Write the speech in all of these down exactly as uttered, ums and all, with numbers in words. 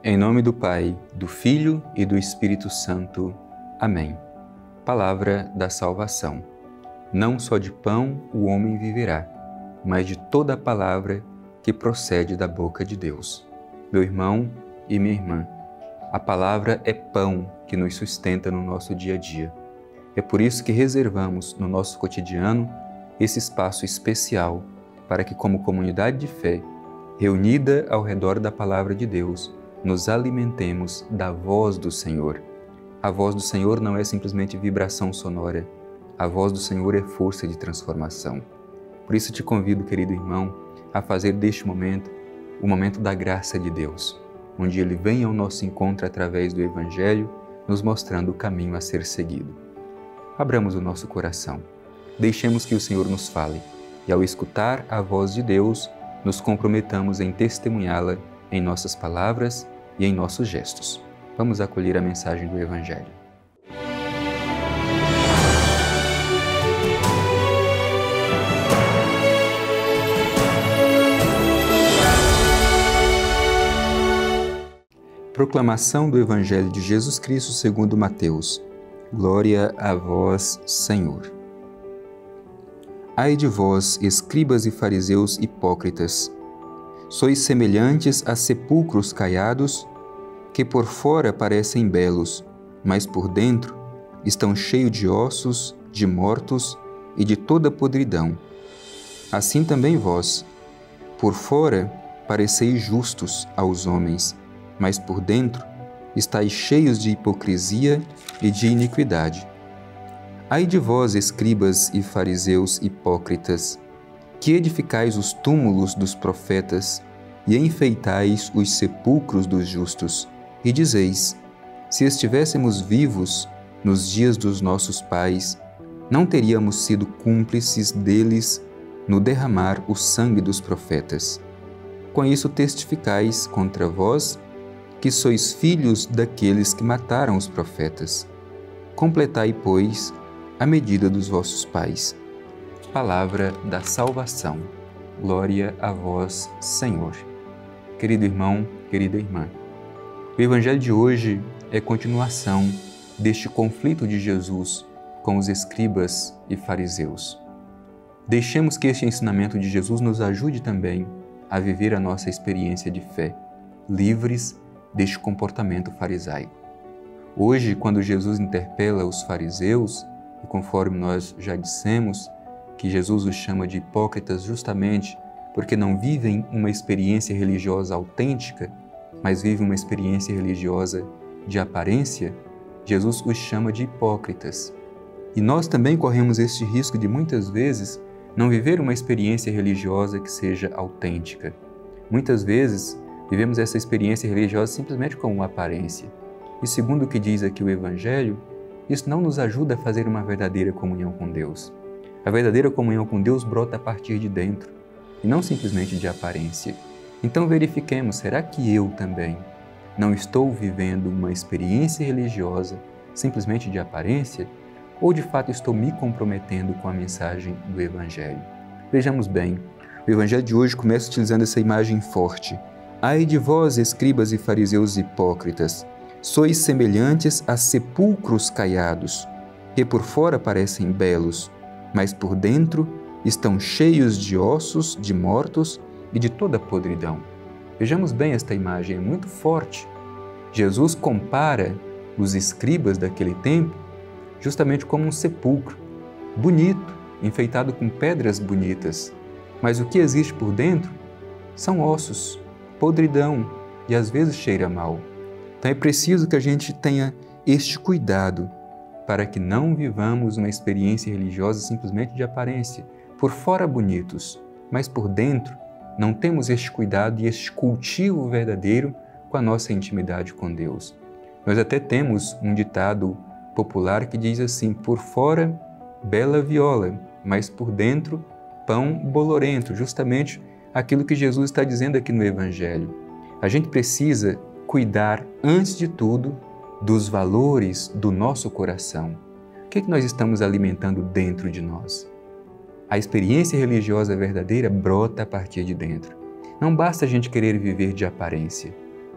Em nome do Pai, do Filho e do Espírito Santo. Amém. Palavra da salvação. Não só de pão o homem viverá, mas de toda a palavra que procede da boca de Deus. Meu irmão e minha irmã, a palavra é pão que nos sustenta no nosso dia a dia. É por isso que reservamos no nosso cotidiano esse espaço especial para que, como comunidade de fé, reunida ao redor da palavra de Deus, nos alimentemos da voz do Senhor. A voz do Senhor não é simplesmente vibração sonora. A voz do Senhor é força de transformação. Por isso te convido, querido irmão, a fazer deste momento o momento da graça de Deus, onde Ele vem ao nosso encontro através do Evangelho, nos mostrando o caminho a ser seguido. Abramos o nosso coração. Deixemos que o Senhor nos fale e, ao escutar a voz de Deus, nos comprometamos em testemunhá-la em nossas palavras e em nossos gestos. Vamos acolher a mensagem do Evangelho. Proclamação do Evangelho de Jesus Cristo segundo Mateus. Glória a vós, Senhor. Ai de vós, escribas e fariseus hipócritas! Sois semelhantes a sepulcros caiados, que por fora parecem belos, mas por dentro estão cheios de ossos, de mortos e de toda podridão. Assim também vós, por fora pareceis justos aos homens, mas por dentro estáis cheios de hipocrisia e de iniquidade. Ai de vós, escribas e fariseus hipócritas, que edificais os túmulos dos profetas e enfeitais os sepulcros dos justos, e dizeis: se estivéssemos vivos nos dias dos nossos pais, não teríamos sido cúmplices deles no derramar o sangue dos profetas. Com isso testificais contra vós que sois filhos daqueles que mataram os profetas. Completai, pois, a medida dos vossos pais. Palavra da salvação. Glória a vós, Senhor. Querido irmão, querida irmã, o Evangelho de hoje é continuação deste conflito de Jesus com os escribas e fariseus. Deixemos que este ensinamento de Jesus nos ajude também a viver a nossa experiência de fé, livres deste comportamento farisaico. Hoje, quando Jesus interpela os fariseus, e conforme nós já dissemos, que Jesus os chama de hipócritas justamente porque não vivem uma experiência religiosa autêntica, mas vivem uma experiência religiosa de aparência, Jesus os chama de hipócritas. E nós também corremos este risco de muitas vezes não viver uma experiência religiosa que seja autêntica. Muitas vezes vivemos essa experiência religiosa simplesmente como uma aparência. E segundo o que diz aqui o Evangelho, isso não nos ajuda a fazer uma verdadeira comunhão com Deus. A verdadeira comunhão com Deus brota a partir de dentro, e não simplesmente de aparência. Então verifiquemos, será que eu também não estou vivendo uma experiência religiosa simplesmente de aparência? Ou de fato estou me comprometendo com a mensagem do Evangelho? Vejamos bem, o Evangelho de hoje começa utilizando essa imagem forte. Ai de vós, escribas e fariseus hipócritas, sois semelhantes a sepulcros caiados, que por fora parecem belos, mas por dentro estão cheios de ossos, de mortos e de toda podridão. Vejamos bem esta imagem, é muito forte. Jesus compara os escribas daquele tempo justamente como um sepulcro, bonito, enfeitado com pedras bonitas. Mas o que existe por dentro são ossos, podridão e às vezes cheira mal. Então é preciso que a gente tenha este cuidado para que não vivamos uma experiência religiosa simplesmente de aparência, por fora bonitos, mas por dentro não temos este cuidado e este cultivo verdadeiro com a nossa intimidade com Deus. Nós até temos um ditado popular que diz assim: por fora, bela viola, mas por dentro, pão bolorento, justamente aquilo que Jesus está dizendo aqui no Evangelho. A gente precisa cuidar, antes de tudo, dos valores do nosso coração. O que é que nós estamos alimentando dentro de nós? A experiência religiosa verdadeira brota a partir de dentro. Não basta a gente querer viver de aparência.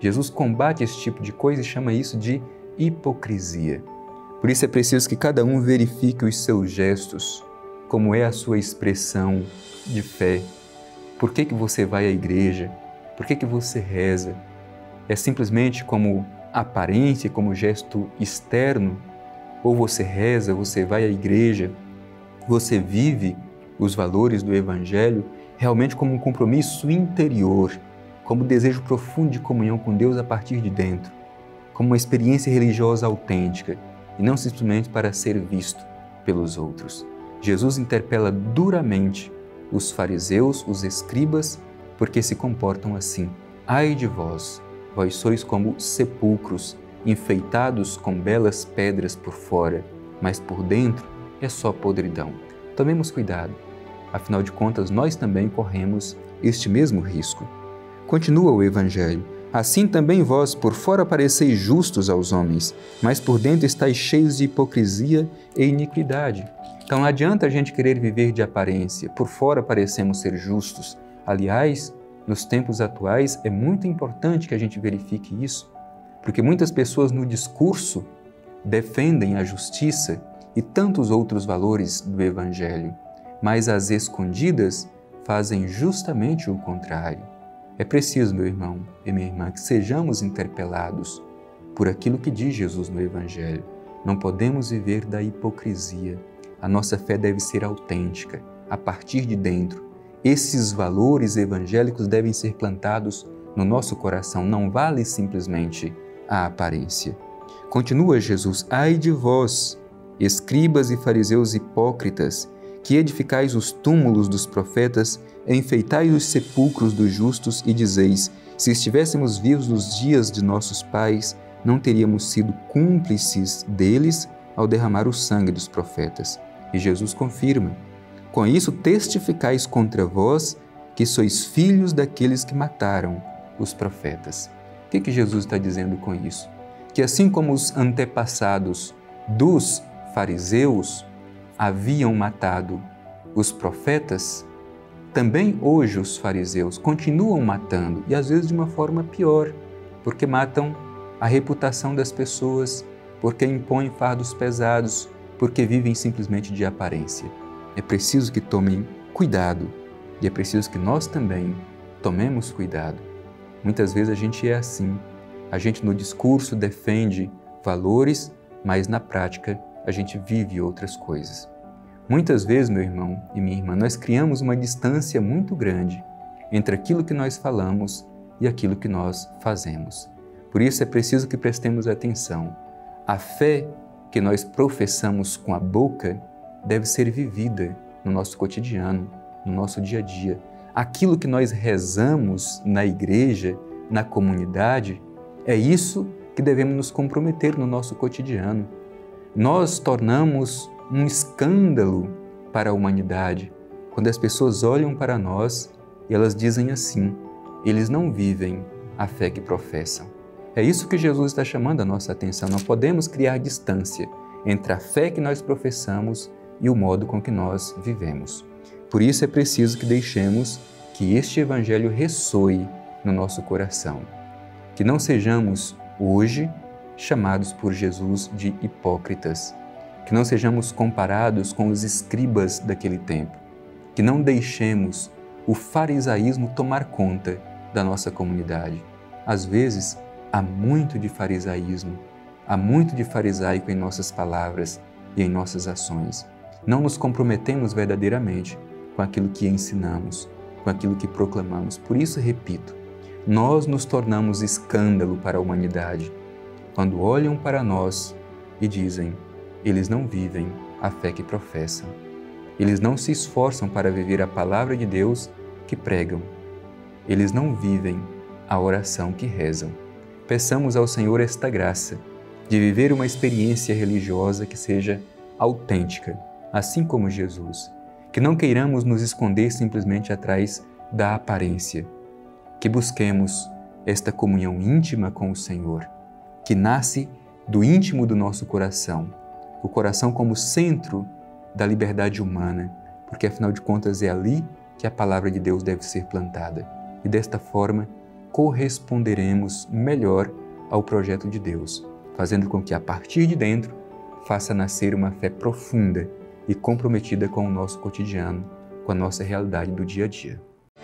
Jesus combate esse tipo de coisa e chama isso de hipocrisia. Por isso é preciso que cada um verifique os seus gestos, como é a sua expressão de fé. Por que que você vai à igreja? Por que que você reza? É simplesmente como aparência, como gesto externo? Ou você reza, você vai à igreja, você vive os valores do Evangelho realmente como um compromisso interior, como desejo profundo de comunhão com Deus a partir de dentro, como uma experiência religiosa autêntica e não simplesmente para ser visto pelos outros. Jesus interpela duramente os fariseus, os escribas, porque se comportam assim. Ai de vós, vós sois como sepulcros, enfeitados com belas pedras por fora, mas por dentro é só podridão. Tomemos cuidado, afinal de contas nós também corremos este mesmo risco. Continua o Evangelho. Assim também vós por fora pareceis justos aos homens, mas por dentro estáis cheios de hipocrisia e iniquidade. Então não adianta a gente querer viver de aparência. Por fora parecemos ser justos. Aliás, nos tempos atuais é muito importante que a gente verifique isso, porque muitas pessoas no discurso defendem a justiça e tantos outros valores do Evangelho, mas às escondidas fazem justamente o contrário. É preciso, meu irmão e minha irmã, que sejamos interpelados por aquilo que diz Jesus no Evangelho. Não podemos viver da hipocrisia. A nossa fé deve ser autêntica, a partir de dentro. Esses valores evangélicos devem ser plantados no nosso coração. Não vale simplesmente a aparência. Continua Jesus: ai de vós, escribas e fariseus hipócritas, que edificais os túmulos dos profetas, enfeitais os sepulcros dos justos e dizeis: se estivéssemos vivos nos dias de nossos pais, não teríamos sido cúmplices deles ao derramar o sangue dos profetas. E Jesus confirma: com isso testificais contra vós que sois filhos daqueles que mataram os profetas. O que que Jesus está dizendo com isso? Que assim como os antepassados dos fariseus haviam matado os profetas, também hoje os fariseus continuam matando, e às vezes de uma forma pior, porque matam a reputação das pessoas, porque impõem fardos pesados, porque vivem simplesmente de aparência. É preciso que tomem cuidado e é preciso que nós também tomemos cuidado. Muitas vezes a gente é assim, a gente no discurso defende valores, mas na prática a gente vive outras coisas. Muitas vezes, meu irmão e minha irmã, nós criamos uma distância muito grande entre aquilo que nós falamos e aquilo que nós fazemos. Por isso é preciso que prestemos atenção. A fé que nós professamos com a boca deve ser vivida no nosso cotidiano, no nosso dia a dia. Aquilo que nós rezamos na igreja, na comunidade, é isso que devemos nos comprometer no nosso cotidiano. Nós tornamos um escândalo para a humanidade quando as pessoas olham para nós e elas dizem assim: eles não vivem a fé que professam. É isso que Jesus está chamando a nossa atenção. Não podemos criar distância entre a fé que nós professamos e o modo com que nós vivemos. Por isso é preciso que deixemos que este Evangelho ressoe no nosso coração. Que não sejamos hoje chamados por Jesus de hipócritas, que não sejamos comparados com os escribas daquele tempo, que não deixemos o farisaísmo tomar conta da nossa comunidade. Às vezes, há muito de farisaísmo, há muito de farisaico em nossas palavras e em nossas ações. Não nos comprometemos verdadeiramente com aquilo que ensinamos, com aquilo que proclamamos. Por isso, repito, nós nos tornamos escândalo para a humanidade quando olham para nós e dizem: eles não vivem a fé que professam. Eles não se esforçam para viver a palavra de Deus que pregam. Eles não vivem a oração que rezam. Peçamos ao Senhor esta graça de viver uma experiência religiosa que seja autêntica, assim como Jesus. Que não queiramos nos esconder simplesmente atrás da aparência. Que busquemos esta comunhão íntima com o Senhor, que nasce do íntimo do nosso coração, o coração como centro da liberdade humana, porque afinal de contas é ali que a palavra de Deus deve ser plantada. E desta forma, corresponderemos melhor ao projeto de Deus, fazendo com que a partir de dentro faça nascer uma fé profunda e comprometida com o nosso cotidiano, com a nossa realidade do dia a dia.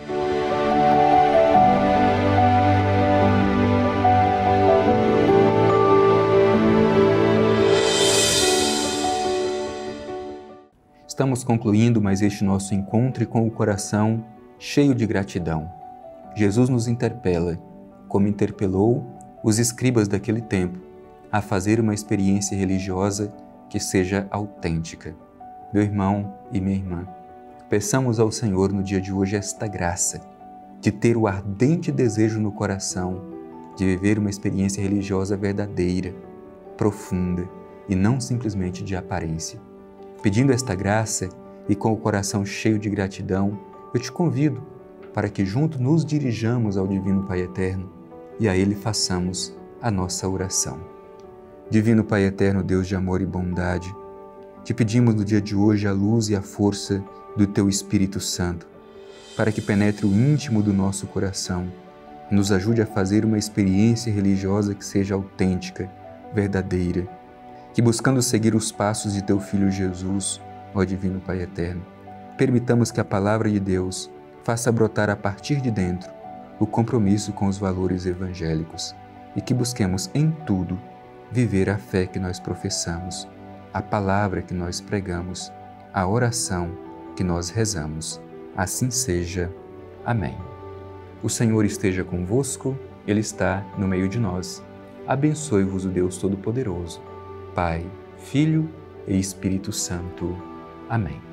Estamos concluindo mais este nosso encontro com o coração cheio de gratidão. Jesus nos interpela, como interpelou os escribas daquele tempo, a fazer uma experiência religiosa que seja autêntica. Meu irmão e minha irmã, peçamos ao Senhor no dia de hoje esta graça de ter o ardente desejo no coração de viver uma experiência religiosa verdadeira, profunda e não simplesmente de aparência. Pedindo esta graça e com o coração cheio de gratidão, eu te convido para que juntos nos dirijamos ao Divino Pai Eterno e a Ele façamos a nossa oração. Divino Pai Eterno, Deus de amor e bondade, te pedimos no dia de hoje a luz e a força do Teu Espírito Santo, para que penetre o íntimo do nosso coração, nos ajude a fazer uma experiência religiosa que seja autêntica, verdadeira, que buscando seguir os passos de Teu Filho Jesus, ó Divino Pai Eterno, permitamos que a Palavra de Deus faça brotar a partir de dentro o compromisso com os valores evangélicos e que busquemos em tudo viver a fé que nós professamos, a palavra que nós pregamos, a oração que nós rezamos. Assim seja. Amém. O Senhor esteja convosco, Ele está no meio de nós. Abençoe-vos o Deus Todo-Poderoso, Pai, Filho e Espírito Santo. Amém.